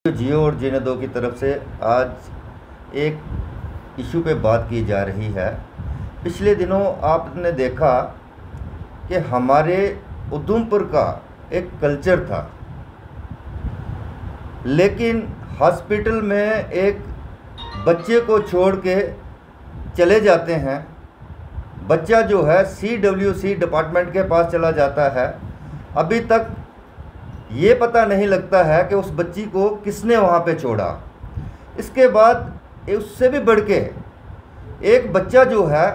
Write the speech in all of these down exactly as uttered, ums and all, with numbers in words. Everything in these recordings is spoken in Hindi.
जियो और जिने दो की तरफ से आज एक इशू पे बात की जा रही है। पिछले दिनों आपने देखा कि हमारे उधमपुर का एक कल्चर था, लेकिन हॉस्पिटल में एक बच्चे को छोड़ के चले जाते हैं। बच्चा जो है सी डब्ल्यू सी डिपार्टमेंट के पास चला जाता है। अभी तक ये पता नहीं लगता है कि उस बच्ची को किसने वहाँ पे छोड़ा। इसके बाद उससे भी बढ़ के एक बच्चा जो है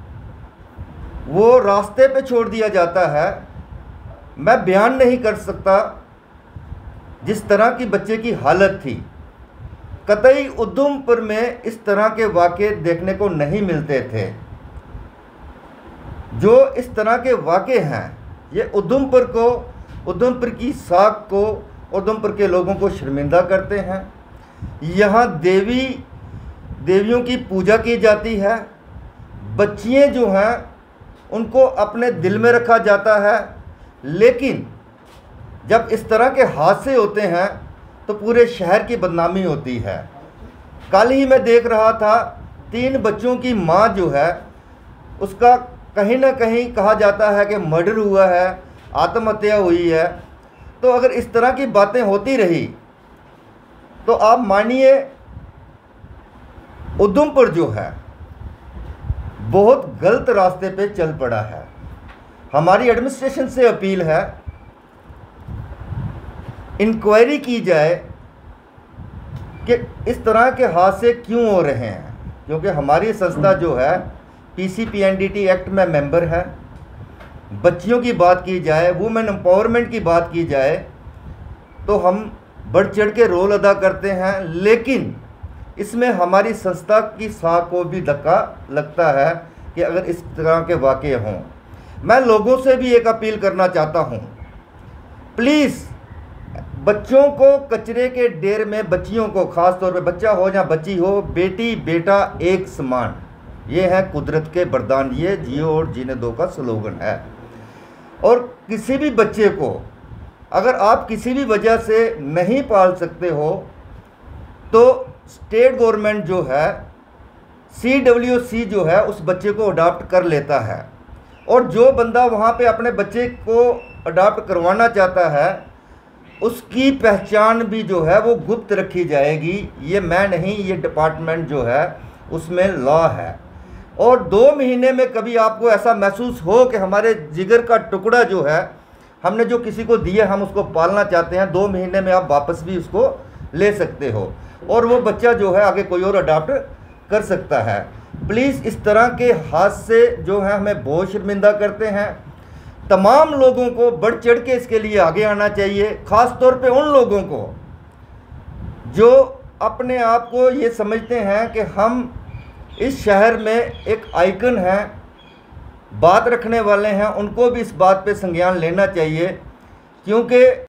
वो रास्ते पे छोड़ दिया जाता है। मैं बयान नहीं कर सकता जिस तरह की बच्चे की हालत थी। कतई उधमपुर में इस तरह के वाक़े देखने को नहीं मिलते थे। जो इस तरह के वाक़े हैं ये उधमपुर को, उधमपुर की साख को, उधमपुर के लोगों को शर्मिंदा करते हैं। यहाँ देवी देवियों की पूजा की जाती है। बच्चियाँ जो हैं उनको अपने दिल में रखा जाता है, लेकिन जब इस तरह के हादसे होते हैं तो पूरे शहर की बदनामी होती है। कल ही मैं देख रहा था, तीन बच्चों की माँ जो है उसका कहीं ना कहीं कहा जाता है कि मर्डर हुआ है, आत्महत्या हुई है। तो अगर इस तरह की बातें होती रही तो आप मानिए उधमपुर जो है बहुत गलत रास्ते पे चल पड़ा है। हमारी एडमिनिस्ट्रेशन से अपील है, इंक्वायरी की जाए कि इस तरह के हादसे क्यों हो रहे हैं, क्योंकि हमारी संस्था जो है P C P N D T act में मेंबर है। बच्चियों की बात की जाए, वुमेन एम्पावरमेंट की बात की जाए तो हम बढ़ चढ़ के रोल अदा करते हैं, लेकिन इसमें हमारी संस्था की साख को भी धक्का लगता है कि अगर इस तरह के वाक़े हों। मैं लोगों से भी एक अपील करना चाहता हूं, प्लीज़ बच्चों को कचरे के ढेर में, बच्चियों को ख़ास तौर पे, बच्चा हो या बच्ची हो, बेटी बेटा एक समान, ये है कुदरत के वरदान। ये जियो और जीने दो का स्लोगन है। और किसी भी बच्चे को अगर आप किसी भी वजह से नहीं पाल सकते हो तो स्टेट गवर्नमेंट जो है सी डब्ल्यू सी जो है उस बच्चे को अडॉप्ट कर लेता है। और जो बंदा वहाँ पे अपने बच्चे को अडॉप्ट करवाना चाहता है उसकी पहचान भी जो है वो गुप्त रखी जाएगी। ये मैं नहीं, ये डिपार्टमेंट जो है उसमें लॉ है। और दो महीने में कभी आपको ऐसा महसूस हो कि हमारे जिगर का टुकड़ा जो है हमने जो किसी को दिया, हम उसको पालना चाहते हैं, दो महीने में आप वापस भी उसको ले सकते हो और वो बच्चा जो है आगे कोई और अडॉप्ट कर सकता है। प्लीज़ इस तरह के हादसे जो हैं हमें बहुत शर्मिंदा करते हैं। तमाम लोगों को बढ़ चढ़ के इसके लिए आगे आना चाहिए, ख़ास तौर पे उन लोगों को जो अपने आप को ये समझते हैं कि हम इस शहर में एक आइकन हैं, बात रखने वाले हैं। उनको भी इस बात पे संज्ञान लेना चाहिए, क्योंकि